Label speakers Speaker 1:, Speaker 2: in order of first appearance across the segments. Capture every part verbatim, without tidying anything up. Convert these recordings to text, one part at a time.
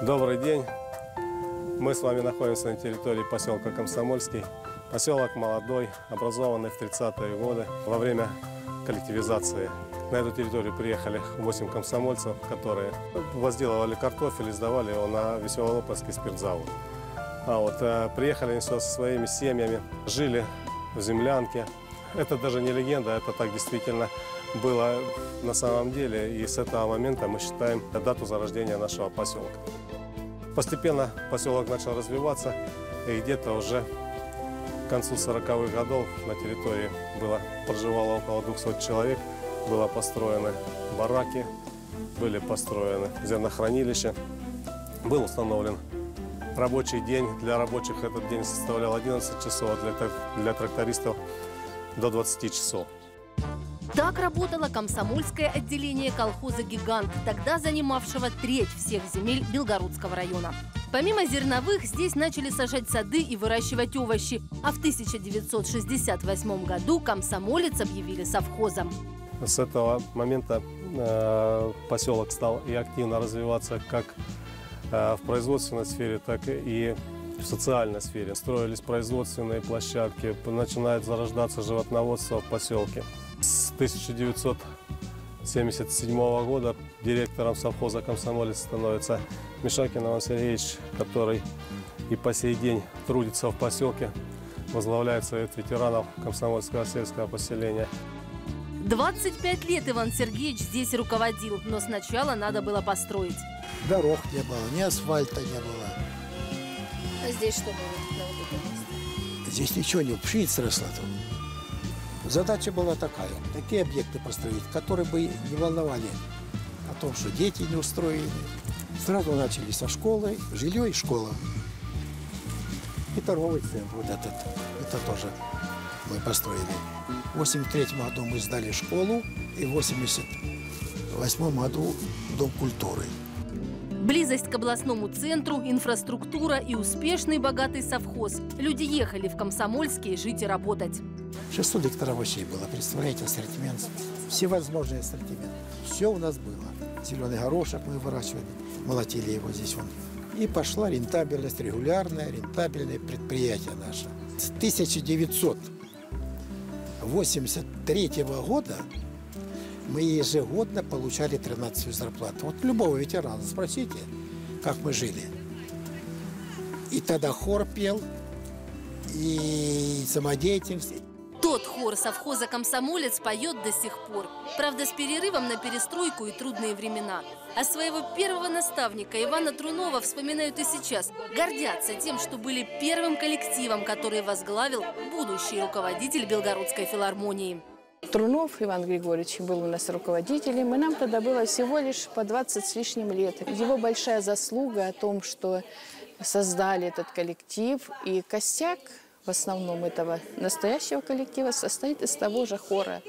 Speaker 1: Добрый день. Мы с вами находимся на территории поселка Комсомольский. Поселок молодой, образованный в тридцатые годы во время коллективизации. На эту территорию приехали восемь комсомольцев, которые возделывали картофель и сдавали его на Веселоопольский спиртзавод. А вот э, приехали они со своими семьями, жили в землянке. Это даже не легенда, это так действительно было на самом деле. И с этого момента мы считаем дату зарождения нашего поселка. Постепенно поселок начал развиваться, и где-то уже к концу сороковых годов на территории было, проживало около двухсот человек. Было построены бараки, были построены зернохранилища. Был установлен рабочий день. Для рабочих этот день составлял одиннадцать часов, а для, для трактористов до двадцати часов.
Speaker 2: Так работало комсомольское отделение колхоза «Гигант», тогда занимавшего треть всех земель Белгородского района. Помимо зерновых, здесь начали сажать сады и выращивать овощи. А в тысяча девятьсот шестьдесят восьмом году комсомолец объявили совхозом.
Speaker 1: С этого момента э, поселок стал и активно развиваться как э, в производственной сфере, так и в социальной сфере. Строились производственные площадки, начинает зарождаться животноводство в поселке. С тысяча девятьсот семьдесят седьмого года директором совхоза «Комсомолец» становится Мишакин Иван Сергеевич, который и по сей день трудится в поселке, возглавляет совет ветеранов комсомольского сельского поселения.
Speaker 2: двадцать пять лет Иван Сергеевич здесь руководил, но сначала надо было построить.
Speaker 3: Дорог не было, ни асфальта не было.
Speaker 2: А здесь что было?
Speaker 3: Здесь ничего не было, пшеница росла тут. Задача была такая, такие объекты построить, которые бы не волновали о том, что дети не устроены. Сразу начали со школы, жилье и школа. И торговый центр вот этот, это тоже мы построили. В восемьдесят третьем году мы сдали школу, и в восемьдесят восьмом году Дом культуры.
Speaker 2: Близость к областному центру, инфраструктура и успешный богатый совхоз. Люди ехали в Комсомольский жить и работать.
Speaker 3: шестьсот гектаров овощей было, представляете, ассортимент, всевозможный ассортимент. Все у нас было. Зеленый горошек мы выращивали, молотили его здесь. Вон. И пошла рентабельность, регулярное, рентабельное предприятие наше. С тысяча девятьсот восемьдесят третьего года мы ежегодно получали тринадцатую зарплату. Вот любого ветерана спросите, как мы жили. И тогда хор пел, и самодеятельность.
Speaker 2: Тот хор совхоза «Комсомолец» поет до сих пор. Правда, с перерывом на перестройку и трудные времена. А своего первого наставника Ивана Трунова вспоминают и сейчас. Гордятся тем, что были первым коллективом, который возглавил будущий руководитель Белгородской филармонии.
Speaker 4: Трунов Иван Григорьевич был у нас руководителем, и нам тогда было всего лишь по двадцать с лишним лет. Его большая заслуга о том, что создали этот коллектив, и костяк в основном этого настоящего коллектива состоит из того же хора.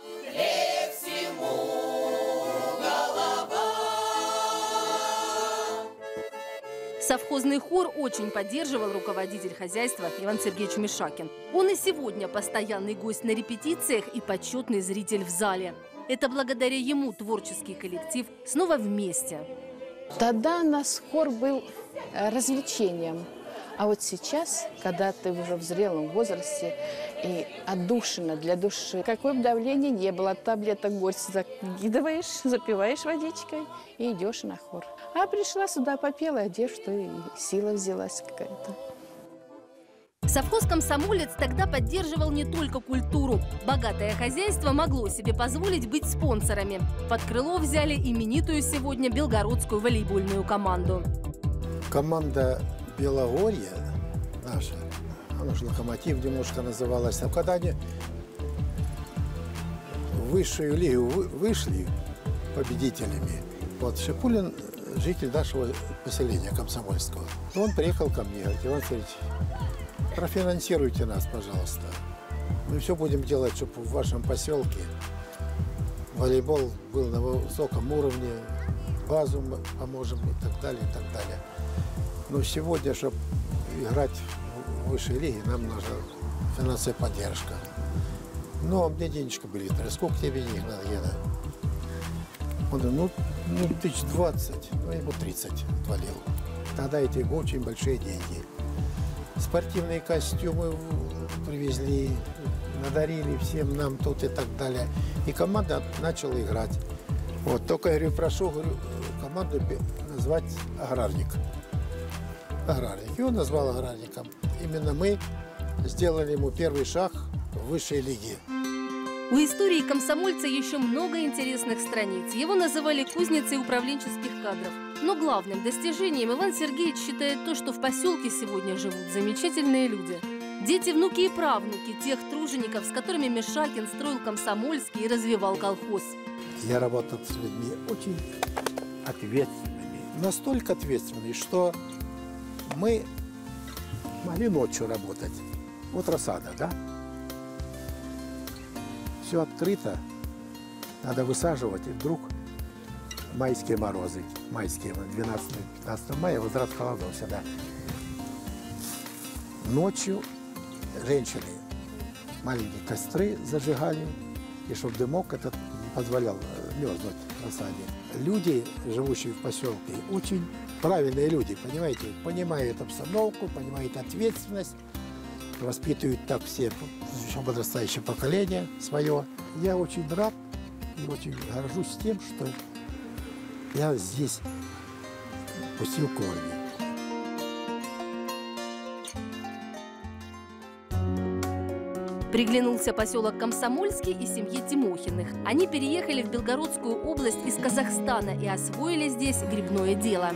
Speaker 4: Совхозный хор очень поддерживал руководитель хозяйства Иван Сергеевич Мишакин. Он и сегодня постоянный гость на репетициях и почетный зритель в зале. Это благодаря ему творческий коллектив снова вместе. Тогда наш хор был развлечением. А вот сейчас, когда ты уже в зрелом возрасте и отдушина для души, какое бы давление не было, таблеток горсть закидываешь, запиваешь водичкой и идешь на хор. А пришла сюда, попела, одев, что и сила взялась какая-то. Совхоз «Комсомолец» тогда поддерживал не только культуру. Богатое хозяйство могло себе позволить быть спонсорами. Под крыло взяли именитую сегодня белгородскую волейбольную команду.
Speaker 3: Команда Белогорье наша, она же «Локомотив» немножко называлась. А когда они в высшую лигу вышли победителями, вот Шипулин, житель нашего поселения Комсомольского, он приехал ко мне, говорит: Иван Сергеевич, профинансируйте нас, пожалуйста. Мы все будем делать, чтобы в вашем поселке волейбол был на высоком уровне, базу мы поможем и так далее, и так далее. Но сегодня, чтобы играть в высшей лиге, нам нужна финансовая поддержка. Ну, а мне денежки были. Сколько тебе денег надо, Гена? Он говорит, ну, ну тысяч двадцать, ну, ему тридцать отвалил. Тогда эти очень большие деньги. Спортивные костюмы привезли, надарили всем нам тут и так далее. И команда начала играть. Вот, только я говорю, прошу говорю, команду назвать «Аграрник». Аграрник. И он назвал аграрником. Именно мы сделали ему первый шаг в высшей лиге.
Speaker 4: У истории комсомольца еще много интересных страниц. Его называли кузницей управленческих кадров. Но главным достижением Иван Сергеевич считает то, что в поселке сегодня живут замечательные люди. Дети, внуки и правнуки тех тружеников, с которыми Мишакин строил Комсомольский и развивал колхоз.
Speaker 3: Я работал с людьми очень ответственными. Настолько ответственными, что мы могли ночью работать. Вот рассада, да? Все открыто, надо высаживать, и вдруг майские морозы, майские, двенадцатого-пятнадцатого мая, возврат холодов сюда. Ночью женщины маленькие костры зажигали, и чтобы дымок этот не позволял мерзнуть в рассаде. Люди, живущие в поселке, очень правильные люди, понимаете, понимают обстановку, понимают ответственность, воспитывают так все, еще подрастающее поколение свое. Я очень рад и очень горжусь тем, что я здесь пустил корни.
Speaker 4: Приглянулся поселок Комсомольский и семье Тимохиных. Они переехали в Белгородскую область из Казахстана и освоили здесь грибное дело.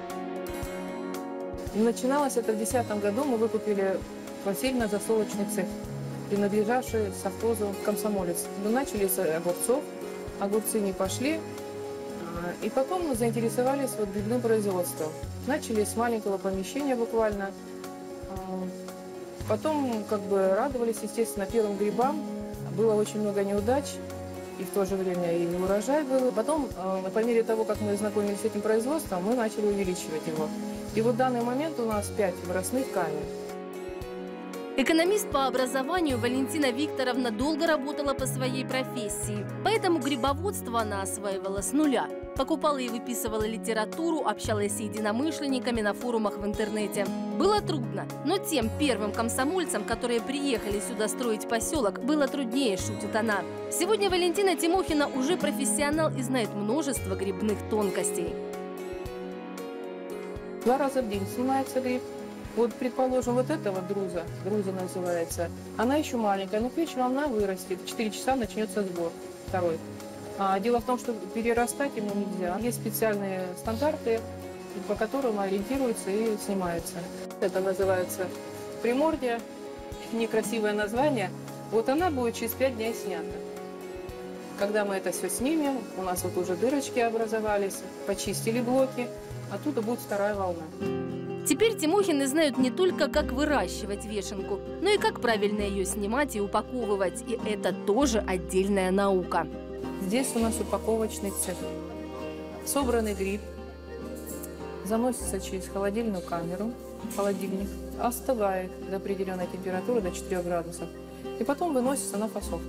Speaker 5: Начиналось это в две тысячи десятом году. Мы выкупили посевно-засолочный цех, принадлежавший совхозу «Комсомолец». Мы начали с огурцов, огурцы не пошли, и потом мы заинтересовались вот грибным производством. Начали с маленького помещения буквально, потом как бы радовались, естественно, первым грибам. Было очень много неудач, и в то же время и неурожай был. Потом, по мере того, как мы знакомились с этим производством, мы начали увеличивать его. И вот в данный момент у нас пять выростных камер.
Speaker 4: Экономист по образованию Валентина Викторовна долго работала по своей профессии, поэтому грибоводство она осваивала с нуля. Покупала и выписывала литературу, общалась с единомышленниками на форумах в интернете. Было трудно, но тем первым комсомольцам, которые приехали сюда строить поселок, было труднее, шутит она. Сегодня Валентина Тимохина уже профессионал и знает множество грибных тонкостей.
Speaker 5: Два раза в день снимается гриб. Вот, предположим, вот эта вот друза, друза называется, она еще маленькая, но к вечеру она вырастет. В четыре часа начнется сбор второй. А дело в том, что перерастать ему нельзя. Есть специальные стандарты, по которым ориентируются и снимаются. Это называется примордия, некрасивое название. Вот она будет через пять дней снята. Когда мы это все снимем, у нас вот уже дырочки образовались, почистили блоки, оттуда будет вторая волна.
Speaker 4: Теперь Тимохины знают не только, как выращивать вешенку, но и как правильно ее снимать и упаковывать. И это тоже отдельная наука.
Speaker 5: Здесь у нас упаковочный цех. Собранный гриб заносится через холодильную камеру, холодильник, остывает до определенной температуры, до четырёх градусов, и потом выносится на фасовку.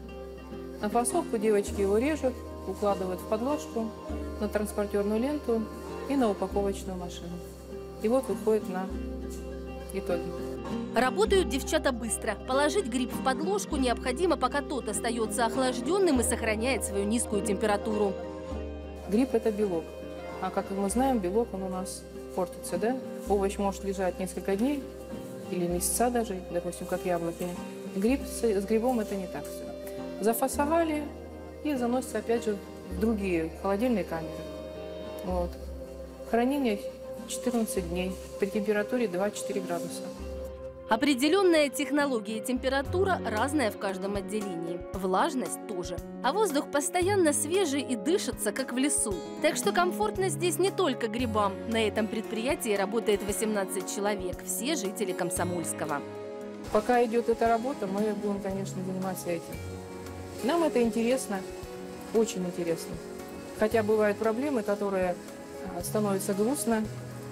Speaker 5: На фасовку девочки его режут, укладывают в подложку, на транспортерную ленту и на упаковочную машину. И вот выходит на итоги.
Speaker 4: Работают девчата быстро. Положить гриб в подложку необходимо, пока тот остается охлажденным и сохраняет свою низкую температуру.
Speaker 5: Гриб – это белок. А как мы знаем, белок он у нас портится, да? Овощ может лежать несколько дней или месяца даже, допустим, как яблоки. Гриб с, с грибом это не так все. Зафасовали и заносится опять же в другие холодильные камеры. Вот. Хранение четырнадцать дней при температуре два-четыре градуса.
Speaker 4: Определенная технология и температура разная в каждом отделении. Влажность тоже. А воздух постоянно свежий и дышится, как в лесу. Так что комфортно здесь не только грибам. На этом предприятии работает восемнадцать человек. Все жители Комсомольского.
Speaker 5: Пока идет эта работа, мы будем, конечно, заниматься этим. Нам это интересно, очень интересно. Хотя бывают проблемы, которые становятся грустно,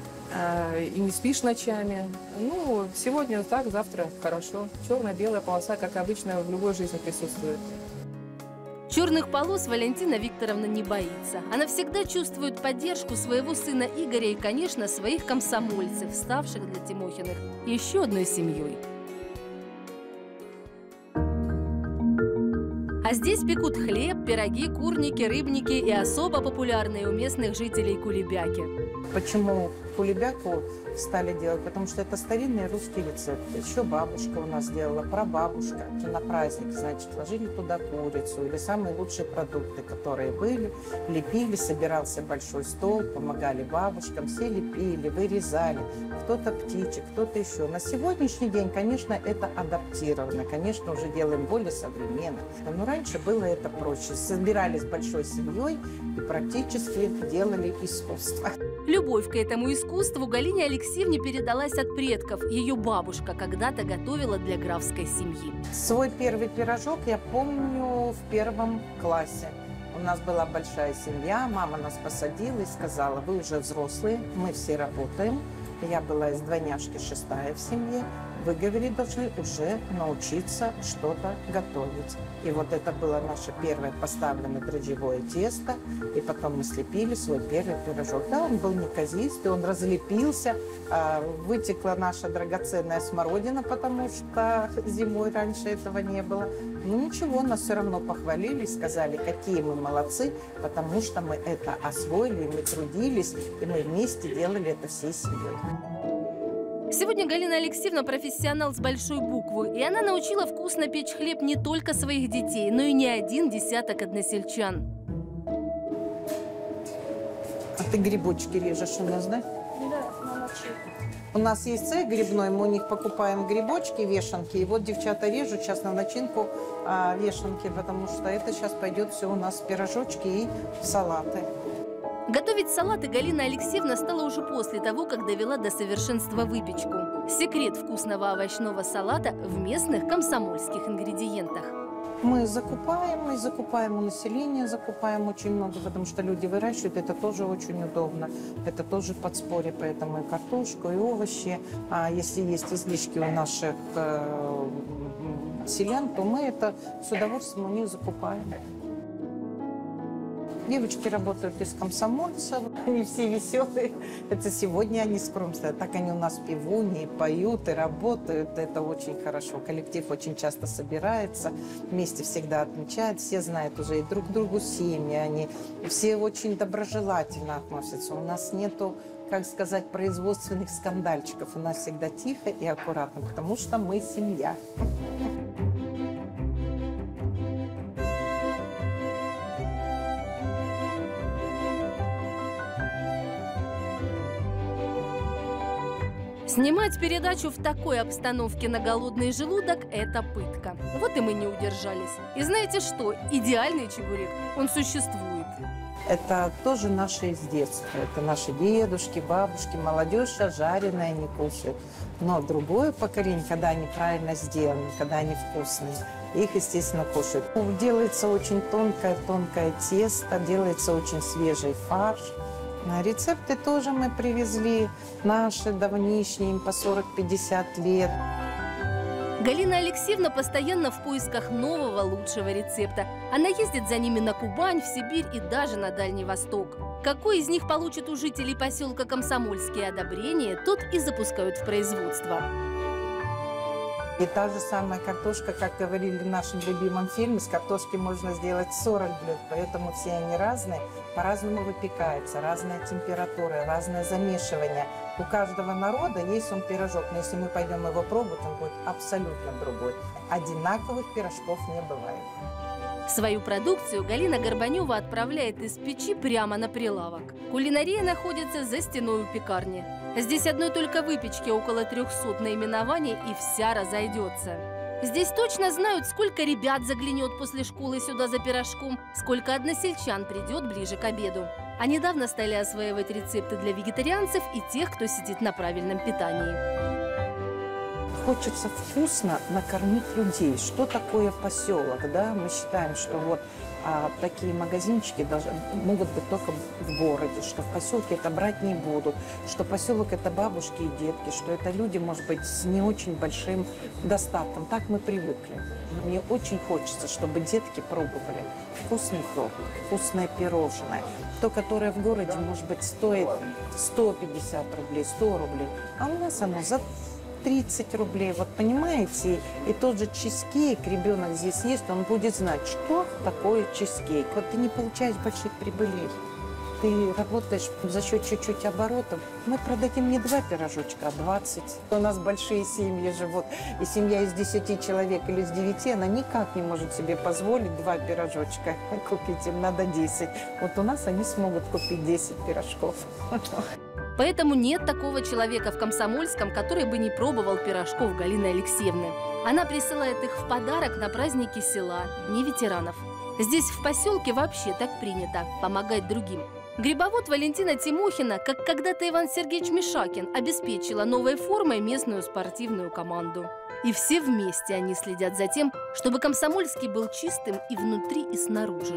Speaker 5: и не спишь ночами. Ну, сегодня так, завтра хорошо. Черно-белая полоса, как обычно, в любой жизни присутствует.
Speaker 4: Черных полос Валентина Викторовна не боится. Она всегда чувствует поддержку своего сына Игоря и, конечно, своих комсомольцев, ставших для Тимохиных еще одной семьей. А здесь пекут хлеб, пироги, курники, рыбники и особо популярные у местных жителей кулебяки.
Speaker 6: Почему кулебяку стали делать? Потому что это старинный русский рецепт. Еще бабушка у нас делала, прабабушка. На праздник, значит, ложили туда курицу или самые лучшие продукты, которые были. Лепили, собирался большой стол, помогали бабушкам, все лепили, вырезали. Кто-то птичек, кто-то еще. На сегодняшний день, конечно, это адаптировано. Конечно, уже делаем более современно. Но раньше было это проще. Собирались большой семьей и практически делали искусство.
Speaker 4: Любовь к этому искусству Галине Алексеевне передалась от предков. Ее бабушка когда-то готовила для графской семьи.
Speaker 6: Свой первый пирожок я помню в первом классе. У нас была большая семья, мама нас посадила и сказала: вы уже взрослые, мы все работаем. Я была из двойняшки шестая в семье. Вы, говорит, должны уже научиться что-то готовить. И вот это было наше первое поставленное дрожжевое тесто. И потом мы слепили свой первый пирожок. Да, он был неказистый, он разлепился. Вытекла наша драгоценная смородина, потому что зимой раньше этого не было. Ну ничего, нас все равно похвалили, сказали, какие мы молодцы, потому что мы это освоили, мы трудились, и мы вместе делали это всей семьей.
Speaker 4: Сегодня Галина Алексеевна профессионал с большой буквы, и она научила вкусно печь хлеб не только своих детей, но и не один десяток односельчан.
Speaker 6: А ты грибочки режешь у нас, да?
Speaker 5: Да, на начинку.
Speaker 6: У нас есть цех грибной, мы у них покупаем грибочки, вешанки, и вот девчата режут сейчас на начинку а, вешанки, потому что это сейчас пойдет все у нас в пирожочки и в салаты.
Speaker 4: Готовить салаты Галина Алексеевна стала уже после того, как довела до совершенства выпечку. Секрет вкусного овощного салата в местных комсомольских ингредиентах.
Speaker 6: Мы закупаем, мы закупаем у населения, закупаем очень много, потому что люди выращивают, это тоже очень удобно. Это тоже подспорье, поэтому и картошку, и овощи. А если есть излишки у наших э, селян, то мы это с удовольствием у них закупаем. Девочки работают из комсомольцев, они все веселые. Это сегодня они скромные, так они у нас певуни, поют и работают. Это очень хорошо. Коллектив очень часто собирается, вместе всегда отмечают. Все знают уже и друг другу семьи, они все очень доброжелательно относятся. У нас нету, как сказать, производственных скандальчиков. У нас всегда тихо и аккуратно, потому что мы семья.
Speaker 4: Снимать передачу в такой обстановке на голодный желудок – это пытка. Вот и мы не удержались. И знаете что? Идеальный чебурек, он существует.
Speaker 6: Это тоже наши из детства. Это наши дедушки, бабушки, молодежь жареное не кушает. Но другое поколение, когда они правильно сделаны, когда они вкусные, их, естественно, кушают. Делается очень тонкое-тонкое тесто, делается очень свежий фарш. Рецепты тоже мы привезли, наши давнишние, им по сорок-пятьдесят лет.
Speaker 4: Галина Алексеевна постоянно в поисках нового, лучшего рецепта. Она ездит за ними на Кубань, в Сибирь и даже на Дальний Восток. Какой из них получит у жителей поселка Комсомольские одобрение, тот и запускают в производство.
Speaker 6: И та же самая картошка, как говорили в нашем любимом фильме, с картошки можно сделать сорок блюд, поэтому все они разные, по-разному выпекаются, разная температура, разное замешивание. У каждого народа есть он пирожок, но если мы пойдем его пробовать, он будет абсолютно другой. Одинаковых пирожков не бывает.
Speaker 4: Свою продукцию Галина Горбанева отправляет из печи прямо на прилавок. Кулинария находится за стеной у пекарни. Здесь одной только выпечки около трехсот наименований, и вся разойдется. Здесь точно знают, сколько ребят заглянет после школы сюда за пирожком, сколько односельчан придет ближе к обеду. А недавно стали осваивать рецепты для вегетарианцев и тех, кто сидит на правильном питании.
Speaker 6: Хочется вкусно накормить людей. Что такое поселок? Да? Мы считаем, что вот А такие магазинчики должны, могут быть только в городе, что в поселке это брать не будут, что поселок это бабушки и детки, что это люди, может быть, с не очень большим достатком. Так мы привыкли. Мне очень хочется, чтобы детки пробовали вкусный торт, вкусное пирожное. То, которое в городе, может быть, стоит сто пятьдесят рублей, сто рублей, а у нас оно за тридцать рублей. Вот понимаете, и тот же чизкейк ребенок здесь ест, он будет знать, что такое чизкейк. Вот ты не получаешь больших прибылей. Ты работаешь за счет чуть-чуть оборотов. Мы продадим не два пирожочка, а двадцать. У нас большие семьи живут. И семья из десяти человек или из девяти, она никак не может себе позволить два пирожочка купить. Им надо десять. Вот у нас они смогут купить десять пирожков.
Speaker 2: Поэтому нет такого человека в Комсомольском, который бы не пробовал пирожков Галины Алексеевны. Она присылает их в подарок на праздники села, не ветеранов. Здесь в поселке вообще так принято – помогать другим. Грибовод Валентина Тимохина, как когда-то Иван Сергеевич Мишакин, обеспечила новой формой местную спортивную команду. И все вместе они следят за тем, чтобы Комсомольский был чистым и внутри, и снаружи.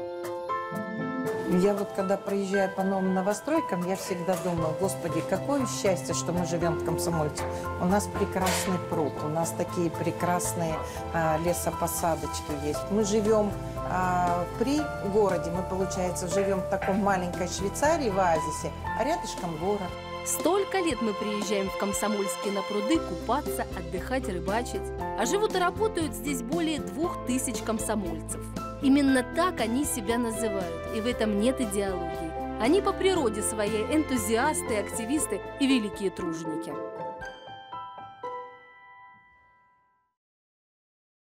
Speaker 6: Я вот когда проезжаю по новым новостройкам, я всегда думаю, господи, какое счастье, что мы живем в Комсомольце. У нас прекрасный пруд, у нас такие прекрасные а, лесопосадочки есть. Мы живем а, при городе, мы, получается, живем в таком маленькой Швейцарии, в оазисе, а рядышком город.
Speaker 2: Столько лет мы приезжаем в Комсомольске на пруды купаться, отдыхать, рыбачить. А живут и работают здесь более двух тысяч комсомольцев. Именно так они себя называют, и в этом нет идеологии. Они по природе своей энтузиасты, активисты и великие труженики.